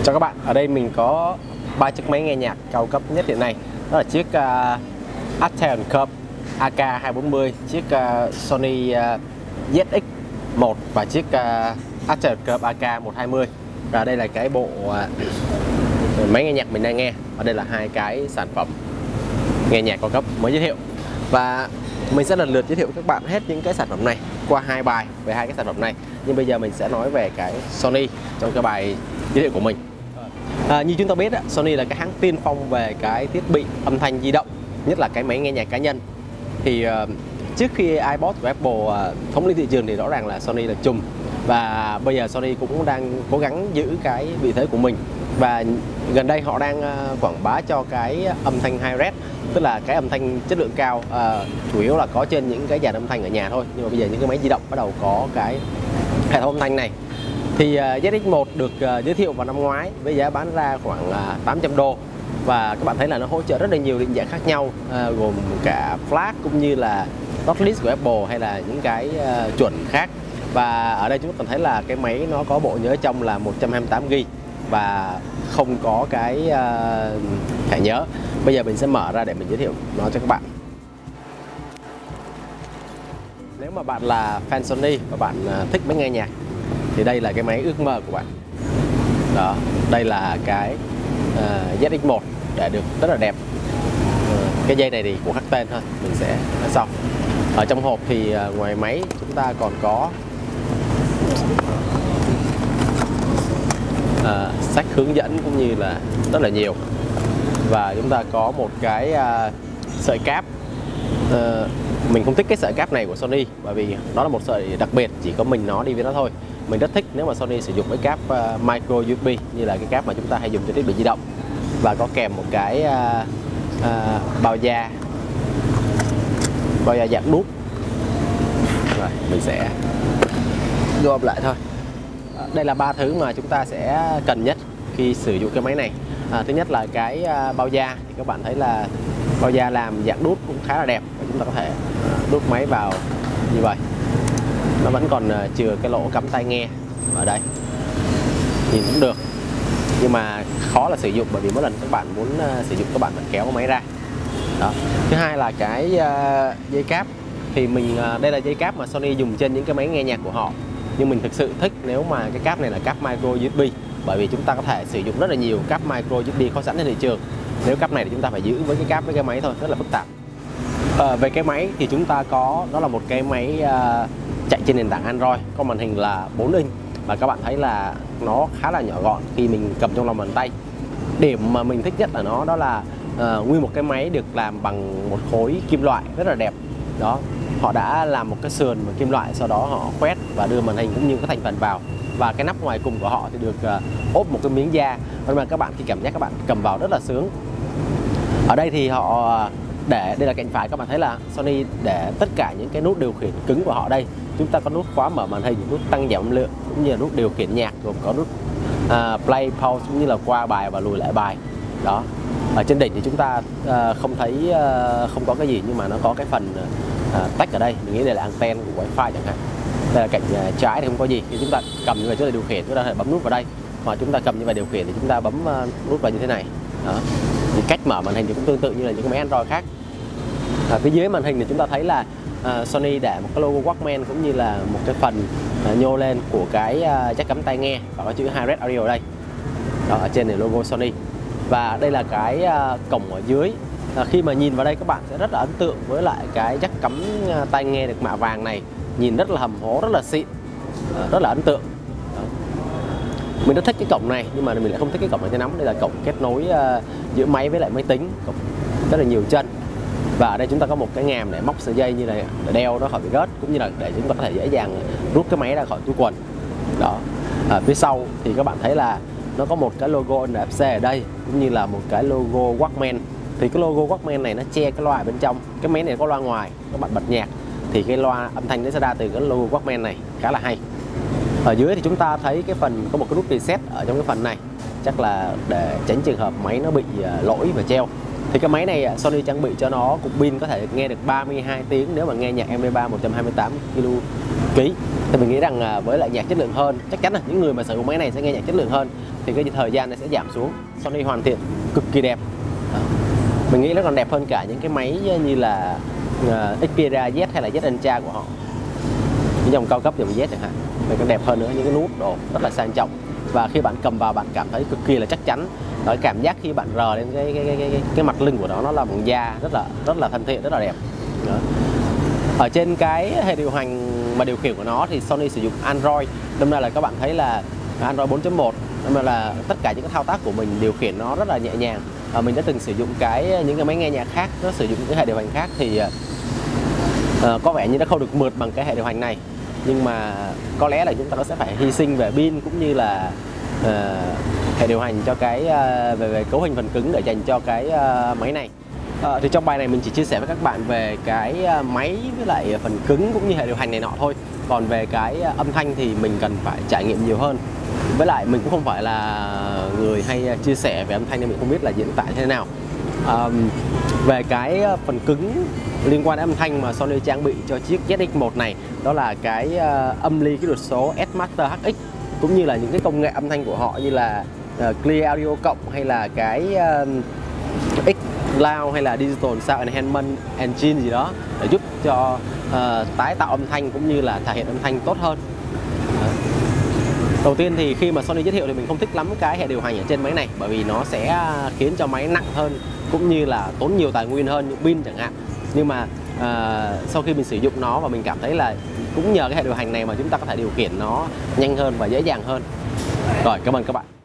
Chào các bạn, ở đây mình có 3 chiếc máy nghe nhạc cao cấp nhất hiện nay. Đó là chiếc Atheon Curve AK240, chiếc Sony ZX1 và chiếc Atheon Curve AK120. Và đây là cái bộ máy nghe nhạc mình đang nghe. Và đây là hai cái sản phẩm nghe nhạc cao cấp mới giới thiệu. Và mình sẽ lần lượt giới thiệu với các bạn hết những cái sản phẩm này qua hai bài về hai cái sản phẩm này. Nhưng bây giờ mình sẽ nói về cái Sony trong cái bài giới thiệu của mình. Như chúng ta biết, Sony là cái hãng tiên phong về cái thiết bị âm thanh di động, nhất là cái máy nghe nhạc cá nhân. Thì trước khi iPod của Apple thống lĩnh thị trường thì rõ ràng là Sony là trùm. Và bây giờ Sony cũng đang cố gắng giữ cái vị thế của mình. Và gần đây họ đang quảng bá cho cái âm thanh Hi-Res, tức là cái âm thanh chất lượng cao, chủ yếu là có trên những cái dàn âm thanh ở nhà thôi. Nhưng mà bây giờ những cái máy di động bắt đầu có cái hệ thống âm thanh này. Thì ZX1 được giới thiệu vào năm ngoái với giá bán ra khoảng 800 đô. Và các bạn thấy là nó hỗ trợ rất là nhiều định dạng khác nhau, gồm cả flash cũng như là Notlist của Apple hay là những cái chuẩn khác. Và ở đây chúng ta thấy là cái máy nó có bộ nhớ trong là 128GB và không có cái thẻ nhớ. Bây giờ mình sẽ mở ra để mình giới thiệu nó cho các bạn. Nếu mà bạn là fan Sony và bạn thích máy nghe nhạc thì đây là cái máy ước mơ của bạn. Đó, đây là cái ZX1 để được rất là đẹp. Cái dây này thì cũng khắc tên thôi, mình sẽ nói sau. Ở trong hộp thì ngoài máy chúng ta còn có sách hướng dẫn cũng như là rất là nhiều. Và chúng ta có một cái sợi cáp. Mình không thích cái sợi cáp này của Sony bởi vì nó là một sợi đặc biệt, chỉ có mình nó đi với nó thôi. Mình rất thích nếu mà Sony sử dụng cái cáp micro USB như là cái cáp mà chúng ta hay dùng cho thiết bị di động. Và có kèm một cái bao da dạng đúc. Rồi mình sẽ gom lại thôi. Đây là ba thứ mà chúng ta sẽ cần nhất khi sử dụng cái máy này. Thứ nhất là cái bao da, thì các bạn thấy là bao da làm dạng đút cũng khá là đẹp. Và chúng ta có thể đút máy vào như vậy. Nó vẫn còn chừa cái lỗ cắm tai nghe ở đây, nhìn cũng được, nhưng mà khó là sử dụng bởi vì mỗi lần các bạn muốn sử dụng các bạn phải kéo cái máy ra. Đó. Thứ hai là cái dây cáp. Thì đây là dây cáp mà Sony dùng trên những cái máy nghe nhạc của họ. Nhưng mình thực sự thích nếu mà cái cáp này là cáp micro USB, bởi vì chúng ta có thể sử dụng rất là nhiều cáp micro USB có sẵn trên thị trường. Nếu cáp này thì chúng ta phải giữ với cái cáp với cái máy thôi, rất là phức tạp. Về cái máy thì chúng ta có, đó là một cái máy chạy trên nền tảng Android, có màn hình là 4 inch. Và các bạn thấy là nó khá là nhỏ gọn khi mình cầm trong lòng bàn tay. Điểm mà mình thích nhất ở nó đó là nguyên một cái máy được làm bằng một khối kim loại rất là đẹp. Đó, họ đã làm một cái sườn bằng kim loại, sau đó họ khoét và đưa màn hình cũng như các thành phần vào. Và cái nắp ngoài cùng của họ thì được ốp một cái miếng da, nên mà các bạn khi cảm giác các bạn cầm vào rất là sướng. Ở đây thì họ đây là cạnh phải, các bạn thấy là Sony để tất cả những cái nút điều khiển cứng của họ đây. Chúng ta có nút khóa mở màn hình, nút tăng giảm âm lượng cũng như là nút điều khiển nhạc, gồm có nút play, pause cũng như là qua bài và lùi lại bài. Đó. Ở trên đỉnh thì chúng ta không thấy không có cái gì, nhưng mà nó có cái phần tách ở đây. Mình nghĩ đây là anten của Wi-Fi chẳng hạn. Đây là cạnh trái thì không có gì. Khi chúng ta cầm như vậy chúng ta điều khiển, chúng ta có thể bấm nút vào đây. Hoặc chúng ta cầm như vậy điều khiển thì chúng ta bấm nút vào như thế này. Đó. Thì cách mở màn hình thì cũng tương tự như là những cái máy Android khác. Phía dưới màn hình thì chúng ta thấy là Sony để một cái logo Walkman cũng như là một cái phần nhô lên của cái jack cắm tai nghe và có chữ Hi-Res Audio ở đây. Đó, ở trên này logo Sony. Và đây là cái cổng ở dưới. Khi mà nhìn vào đây các bạn sẽ rất là ấn tượng với lại cái jack cắm tai nghe được mạ vàng này. Nhìn rất là hầm hố, rất là xịn, rất là ấn tượng. Đó. Mình rất thích cái cổng này, nhưng mà mình lại không thích cái cổng này cho lắm. Đây là cổng kết nối giữa máy với lại máy tính, cổng rất là nhiều chân. Và ở đây chúng ta có một cái ngàm để móc sợi dây như này để đeo nó khỏi bị rớt, cũng như là để chúng ta có thể dễ dàng rút cái máy ra khỏi túi quần. Đó. Phía sau thì các bạn thấy là nó có một cái logo NFC ở đây, cũng như là một cái logo Walkman. Thì cái logo Walkman này nó che cái loa ở bên trong. Cái máy này có loa ngoài, các bạn bật nhạc thì cái loa âm thanh nó sẽ ra từ cái logo Walkman này, khá là hay. Ở dưới thì chúng ta thấy cái phần có một cái nút reset ở trong cái phần này, chắc là để tránh trường hợp máy nó bị lỗi và treo. Thì cái máy này Sony trang bị cho nó cục pin có thể nghe được 32 tiếng nếu mà nghe nhạc MP3 128 kg. Thì mình nghĩ rằng với lại nhạc chất lượng hơn, chắc chắn là những người mà sở hữu máy này sẽ nghe nhạc chất lượng hơn, thì cái thời gian nó sẽ giảm xuống. Sony hoàn thiện cực kỳ đẹp. Mình nghĩ nó còn đẹp hơn cả những cái máy như là Xperia Z hay là Z Ultra của họ, những dòng cao cấp dòng Z chẳng hạn. Mình còn đẹp hơn nữa, những cái nút đồ rất là sang trọng, và khi bạn cầm vào bạn cảm thấy cực kỳ là chắc chắn. Đó, cảm giác khi bạn rờ lên cái mặt lưng của nó là bằng da, rất là thân thiện, rất là đẹp. Đó. Ở trên cái hệ điều hành mà điều khiển của nó thì Sony sử dụng Android, đâm ra là các bạn thấy là Android 4.1, đâm ra là tất cả những cái thao tác của mình điều khiển nó rất là nhẹ nhàng. Mình đã từng sử dụng những cái máy nghe nhạc khác, nó sử dụng những cái hệ điều hành khác thì có vẻ như nó không được mượt bằng cái hệ điều hành này, nhưng mà có lẽ là chúng ta sẽ phải hy sinh về pin cũng như là hệ điều hành cho cái về cấu hình phần cứng để dành cho cái máy này. Thì trong bài này mình chỉ chia sẻ với các bạn về cái máy với lại phần cứng cũng như hệ điều hành này nọ thôi. Còn về cái âm thanh thì mình cần phải trải nghiệm nhiều hơn. Với lại mình cũng không phải là người hay chia sẻ về âm thanh nên mình không biết là diễn tả thế nào. Về cái phần cứng liên quan đến âm thanh mà Sony trang bị cho chiếc ZX1 này, đó là cái âm ly kỹ thuật số S-Master HX, cũng như là những cái công nghệ âm thanh của họ như là Clear Audio cộng hay là cái X-Loud hay là Digital Sound Enhancement Engine gì đó để giúp cho tái tạo âm thanh cũng như là thể hiện âm thanh tốt hơn. Đầu tiên thì khi mà Sony giới thiệu thì mình không thích lắm cái hệ điều hành ở trên máy này, bởi vì nó sẽ khiến cho máy nặng hơn cũng như là tốn nhiều tài nguyên hơn, những pin chẳng hạn. Nhưng mà sau khi mình sử dụng nó và mình cảm thấy là cũng nhờ cái hệ điều hành này mà chúng ta có thể điều khiển nó nhanh hơn và dễ dàng hơn. Rồi, cảm ơn các bạn.